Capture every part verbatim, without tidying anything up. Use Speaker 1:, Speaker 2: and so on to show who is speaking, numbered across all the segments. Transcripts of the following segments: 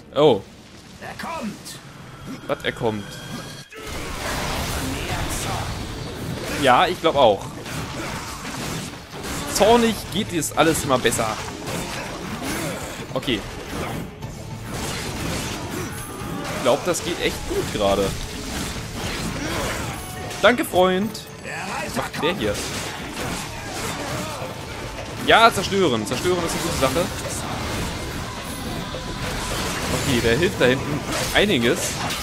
Speaker 1: Oh.
Speaker 2: Er kommt.
Speaker 1: Was, er kommt? Ja, ich glaube auch. Zornig geht es alles immer besser. Okay. Ich glaube, das geht echt gut gerade. Danke, Freund. Was macht der hier? Ja, zerstören. Zerstören ist eine gute Sache. Okay, der hilft da hinten einiges.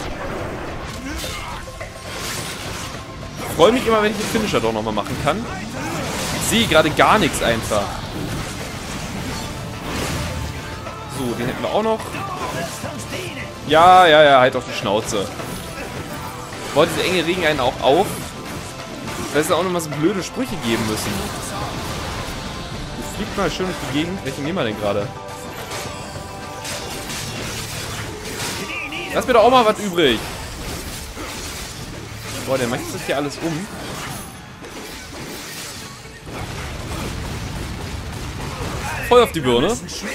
Speaker 1: Ich freue mich immer, wenn ich den Finisher doch nochmal machen kann. Ich sehe gerade gar nichts einfach. So, den hätten wir auch noch. Ja, ja, ja, halt auf die Schnauze. Boah, diese enge regen einen auch auf. Da ist ja auch nochmal so blöde Sprüche geben müssen. Du fliegt mal schön durch die Gegend. Welchen nehmen wir denn gerade? Lass mir doch auch mal was übrig. Boah, der macht sich hier alles um. Voll auf die Birne.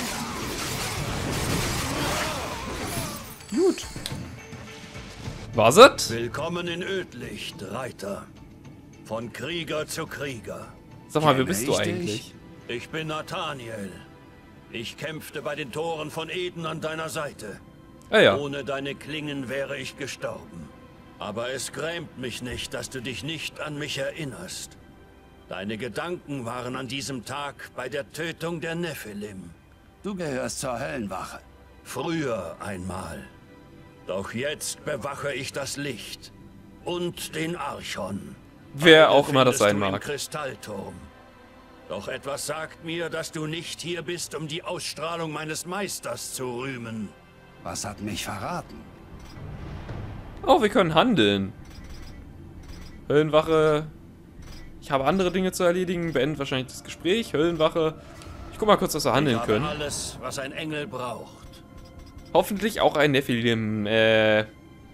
Speaker 1: Gut. Was es?
Speaker 3: Willkommen in Ödlicht, Reiter. Von Krieger zu Krieger.
Speaker 1: Sag mal, wer bist du eigentlich?
Speaker 3: Ich bin Nathaniel. Ich kämpfte bei den Toren von Eden an deiner Seite.
Speaker 1: Ah ja.
Speaker 3: Ohne deine Klingen wäre ich gestorben. Aber es grämt mich nicht, dass du dich nicht an mich erinnerst. Deine Gedanken waren an diesem Tag bei der Tötung der Nephilim.
Speaker 2: Du gehörst zur Höllenwache.
Speaker 3: Früher einmal. Doch jetzt bewache ich das Licht. Und den Archon.
Speaker 1: Wer
Speaker 3: Alle
Speaker 1: auch immer das
Speaker 3: findest
Speaker 1: sein
Speaker 3: du im
Speaker 1: mag.
Speaker 3: Kristallturm. Doch etwas sagt mir, dass du nicht hier bist, um die Ausstrahlung meines Meisters zu rühmen.
Speaker 2: Was hat mich verraten?
Speaker 1: Oh, wir können handeln. Höllenwache. Ich habe andere Dinge zu erledigen. Beendet wahrscheinlich das Gespräch. Höllenwache. Ich guck mal kurz, was wir handeln
Speaker 3: Ich habe
Speaker 1: können.
Speaker 3: alles, was ein Engel braucht.
Speaker 1: Hoffentlich auch ein Nephilim. Äh.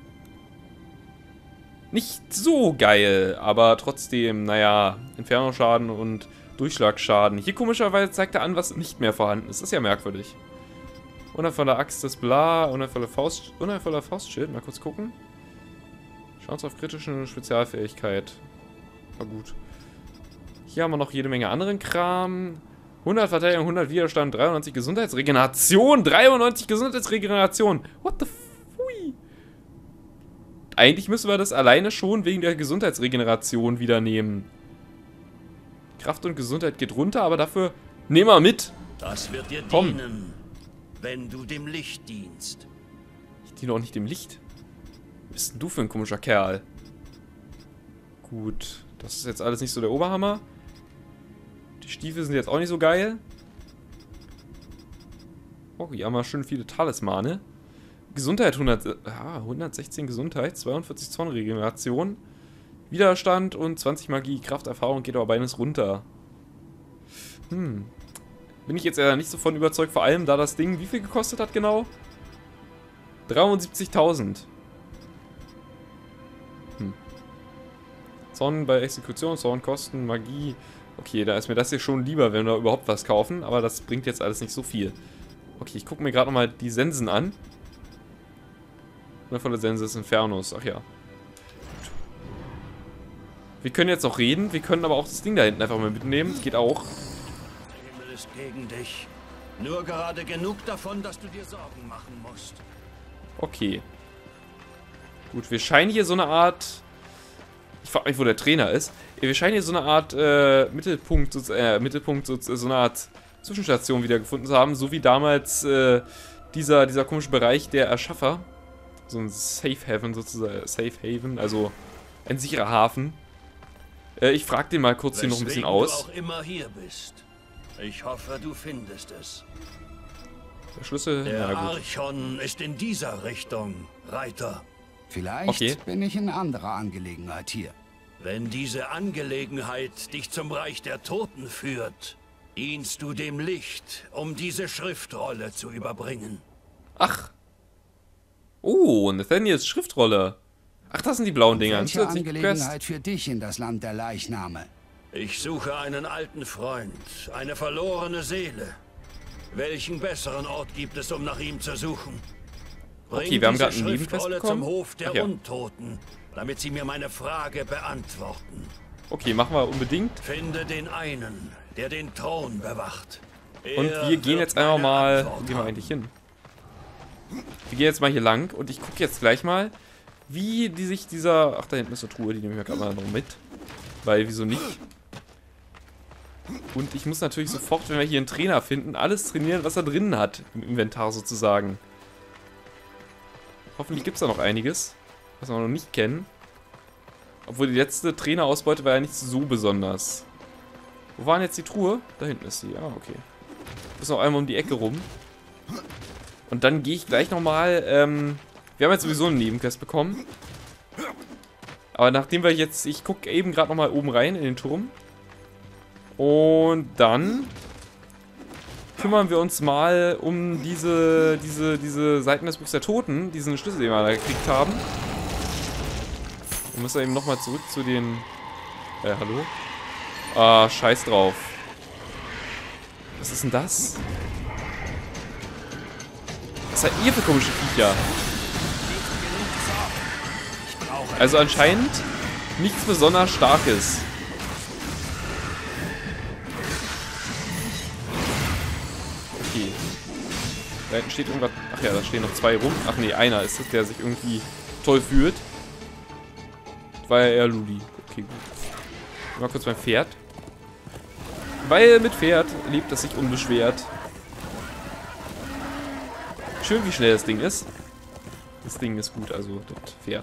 Speaker 1: Nicht so geil, aber trotzdem, naja, Inferno-Schaden und Durchschlagsschaden. Hier komischerweise zeigt er an, was nicht mehr vorhanden ist. Das ist ja merkwürdig. Unheilvoller Axt des Bla, unheilvoller Faust, unheilvoller Faustschild. Mal kurz gucken. Chance auf kritische Spezialfähigkeit. War gut. Hier haben wir noch jede Menge anderen Kram. hundert Verteidigung, hundert Widerstand, dreiundneunzig Gesundheitsregeneration. dreiundneunzig Gesundheitsregeneration. What the fui? Eigentlich müssen wir das alleine schon wegen der Gesundheitsregeneration wieder nehmen. Kraft und Gesundheit geht runter, aber dafür nehmen wir mit.
Speaker 3: Das wird dir
Speaker 1: Komm.
Speaker 3: dienen, wenn du dem Licht dienst.
Speaker 1: Ich diene auch nicht dem Licht. Was bist denn du für ein komischer Kerl? Gut, das ist jetzt alles nicht so der Oberhammer. Die Stiefel sind jetzt auch nicht so geil. Oh, hier haben wir schön viele Talismane. Gesundheit hundert, ah, hundertsechzehn Gesundheit, zweiundvierzig Zorn Regeneration, Widerstand und zwanzig Magie. Krafterfahrung geht aber beides runter. Hm. Bin ich jetzt eher nicht so von überzeugt, vor allem da das Ding wie viel gekostet hat genau? dreiundsiebzigtausend. Hm. Zorn bei Exekution, Zornkosten, Magie. Okay, da ist mir das hier schon lieber, wenn wir überhaupt was kaufen, aber das bringt jetzt alles nicht so viel. Okay, ich gucke mir gerade nochmal die Sensen an. Wundervolle Sense des Infernos, ach ja. Gut. Wir können jetzt noch reden, wir können aber auch das Ding da hinten einfach mal mitnehmen, das geht auch.
Speaker 3: Der Himmel ist gegen dich. Nur gerade genug davon, dass du dir Sorgen machen musst.
Speaker 1: Okay. Gut, wir scheinen hier so eine Art... Ich frage mich, wo der Trainer ist. Wir scheinen hier so eine Art äh, Mittelpunkt, so, äh, Mittelpunkt, so, so eine Art Zwischenstation wieder gefunden zu haben, so wie damals äh, dieser, dieser komische Bereich der Erschaffer. So ein Safe Haven sozusagen, Safe Haven, also ein sicherer Hafen. Äh, ich frage den mal kurz hier noch ein bisschen aus.
Speaker 3: Du auch immer hier bist. Ich hoffe, du findest es.
Speaker 1: Der Schlüssel,
Speaker 3: Der
Speaker 1: na gut.
Speaker 3: Archon ist in dieser Richtung, Reiter.
Speaker 2: Vielleicht
Speaker 1: Okay.
Speaker 2: bin ich in anderer Angelegenheit hier.
Speaker 3: Wenn diese Angelegenheit dich zum Reich der Toten führt, dienst du dem Licht, um diese Schriftrolle zu überbringen.
Speaker 1: Ach. Oh, Nathaniels Schriftrolle. Ach, das sind die blauen Dinger.
Speaker 2: Welche
Speaker 1: Zusätzlich Quest.
Speaker 2: Angelegenheit für dich in das Land der Leichname?
Speaker 3: Ich suche einen alten Freund, eine verlorene Seele. Welchen besseren Ort gibt es, um nach ihm zu suchen?
Speaker 1: Okay, wir haben gerade einen Nebenquest
Speaker 3: Schriftrolle
Speaker 1: bekommen.
Speaker 3: zum Hof der
Speaker 1: Ach ja.
Speaker 3: Untoten, damit sie mir meine Frage beantworten.
Speaker 1: Okay, machen wir unbedingt.
Speaker 3: Finde den einen, der den Thron bewacht. Er
Speaker 1: Und wir gehen
Speaker 3: wird
Speaker 1: jetzt einfach
Speaker 3: meine
Speaker 1: mal...
Speaker 3: Antwort
Speaker 1: Wo gehen wir
Speaker 3: haben.
Speaker 1: eigentlich hin? Wir gehen jetzt mal hier lang und ich gucke jetzt gleich mal, wie die sich dieser... Ach, da hinten ist eine Truhe, die nehme ich mir gerade mal noch mit. Weil, wieso nicht? Und ich muss natürlich sofort, wenn wir hier einen Trainer finden, alles trainieren, was er drin hat. Im Inventar sozusagen. Hoffentlich gibt es da noch einiges, was wir noch nicht kennen. Obwohl die letzte Trainerausbeute war ja nicht so besonders. Wo war denn jetzt die Truhe? Da hinten ist sie. Ah, okay. Ist noch einmal um die Ecke rum. Und dann gehe ich gleich nochmal, ähm... wir haben jetzt sowieso einen Nebenquest bekommen. Aber nachdem wir jetzt... Ich gucke eben gerade nochmal oben rein in den Turm. Und dann... kümmern wir uns mal um diese, diese, diese Seiten des Buchs der Toten, diesen Schlüssel, den wir da gekriegt haben. Wir müssen eben nochmal zurück zu den... Äh, hallo? Ah, scheiß drauf. Was ist denn das? Was seid ihr für komische Viecher? Also anscheinend nichts besonders Starkes. Okay. Da hinten steht irgendwas... Ach ja, da stehen noch zwei rum. Ach nee, einer ist es, der sich irgendwie toll fühlt. Das war ja eher Luli. Okay, gut. Mal kurz mein Pferd. Weil mit Pferd lebt es sich unbeschwert. Schön, wie schnell das Ding ist. Das Ding ist gut, also das Pferd.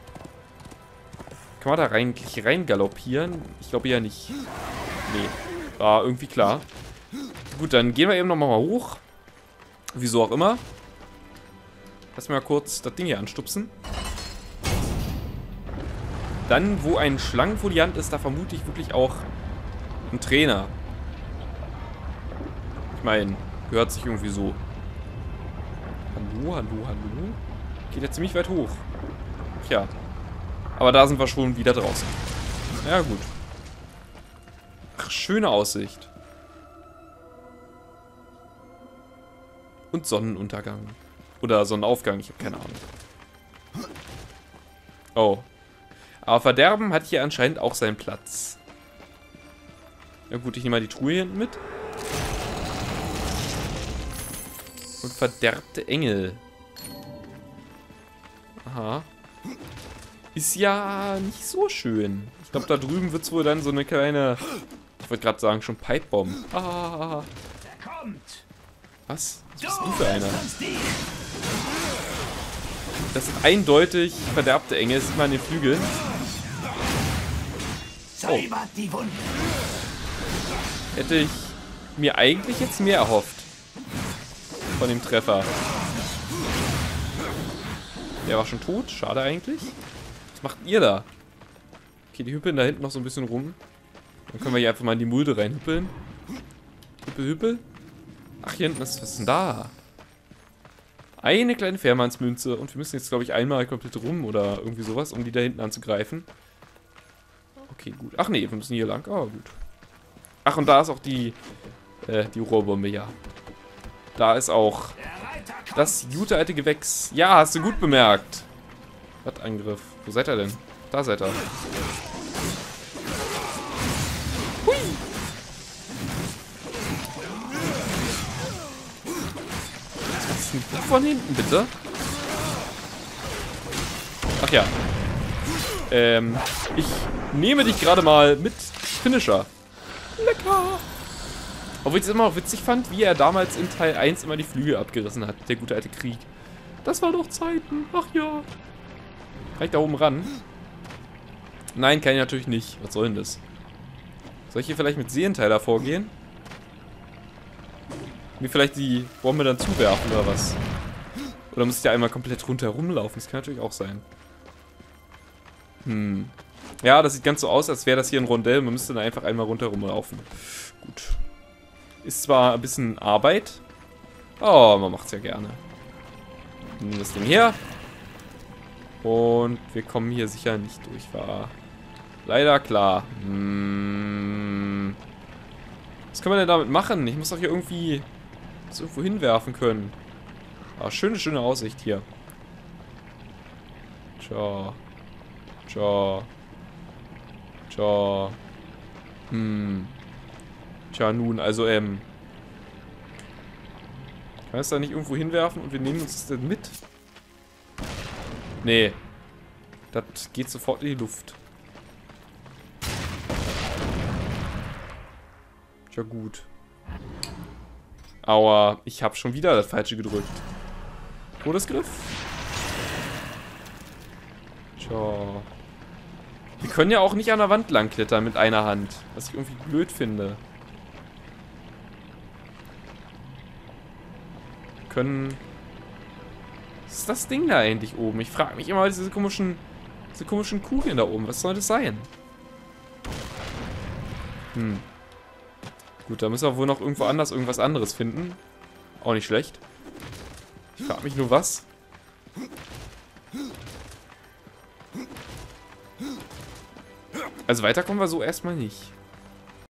Speaker 1: Kann man da rein, rein galoppieren? Ich glaube ja nicht. Nee. War irgendwie klar. Gut, dann gehen wir eben nochmal hoch. Wieso auch immer. Lass mal kurz das Ding hier anstupsen. Dann, wo ein Schlangenfoliant ist, da vermute ich wirklich auch ein Trainer. Ich meine, gehört sich irgendwie so. Hallo, hallo, hallo. Geht ja ziemlich weit hoch. Tja. Aber da sind wir schon wieder draußen. Ja, gut. Ach, schöne Aussicht. Und Sonnenuntergang. Oder Sonnenaufgang, ich habe keine Ahnung. Oh. Aber Verderben hat hier anscheinend auch seinen Platz. Ja gut, ich nehme mal die Truhe hier hinten mit. Und verderbte Engel. Aha. Ist ja nicht so schön. Ich glaube, da drüben wird es wohl dann so eine kleine... Ich wollte gerade sagen, schon Pipebomb. Ah. Was? Was bist du für einer? Das sind eindeutig verderbte Engel. Das sieht man an den Flügeln. Oh. Hätte ich mir eigentlich jetzt mehr erhofft. Von dem Treffer. Der war schon tot. Schade eigentlich. Was macht ihr da? Okay, die hüppeln da hinten noch so ein bisschen rum. Dann können wir hier einfach mal in die Mulde reinhüppeln. Hüppel, hüppel. Ach, hier hinten ist... Was ist denn da? Eine kleine Fährmannsmünze. Und wir müssen jetzt, glaube ich, einmal komplett rum oder irgendwie sowas, um die da hinten anzugreifen. Okay, gut. Ach nee, wir müssen hier lang. Oh, gut. Ach, und da ist auch die... Äh, die Rohrbombe, ja. Da ist auch... Das gute alte Gewächs. Ja, hast du gut bemerkt. Was, Angriff? Wo seid ihr denn? Da seid ihr. Hui! Was ist denn da von hinten, bitte? Ach ja. Ähm, ich nehme dich gerade mal mit Finisher. Lecker! Obwohl ich es immer auch witzig fand, wie er damals in Teil eins immer die Flügel abgerissen hat, der gute alte Krieg. Das war doch Zeiten. Ach ja. Kann ich da oben ran? Nein, kann ich natürlich nicht. Was soll denn das? Soll ich hier vielleicht mit Seenteiler vorgehen? Mir vielleicht die Bombe dann zuwerfen oder was? Oder muss ich da einmal komplett rundherum laufen? Das kann natürlich auch sein. Hm. Ja, das sieht ganz so aus, als wäre das hier ein Rondell. Man müsste da einfach einmal rundherum laufen. Gut. Ist zwar ein bisschen Arbeit. Oh, man macht's ja gerne. Nehmen das Ding her. Und wir kommen hier sicher nicht durch. War leider klar. Hm. Was können wir denn damit machen? Ich muss doch hier irgendwie das irgendwo hinwerfen können. Ah, schöne, schöne Aussicht hier. Tja. Tja. Tja. Hm. Tja, nun, also, ähm. Kann ich es da nicht irgendwo hinwerfen und wir nehmen uns das dann mit? Nee. Das geht sofort in die Luft. Tja, gut. Aua, ich habe schon wieder das Falsche gedrückt. Todesgriff? Tja. Wir können ja auch nicht an der Wand lang klettern mit einer Hand. Was ich irgendwie blöd finde. Wir können... Was ist das Ding da eigentlich oben? Ich frage mich immer, diese komischen... Diese komischen Kugeln da oben. Was soll das sein? Hm. Gut, da müssen wir wohl noch irgendwo anders irgendwas anderes finden. Auch nicht schlecht. Ich frage mich nur, was. Also weiter kommen wir so erstmal nicht.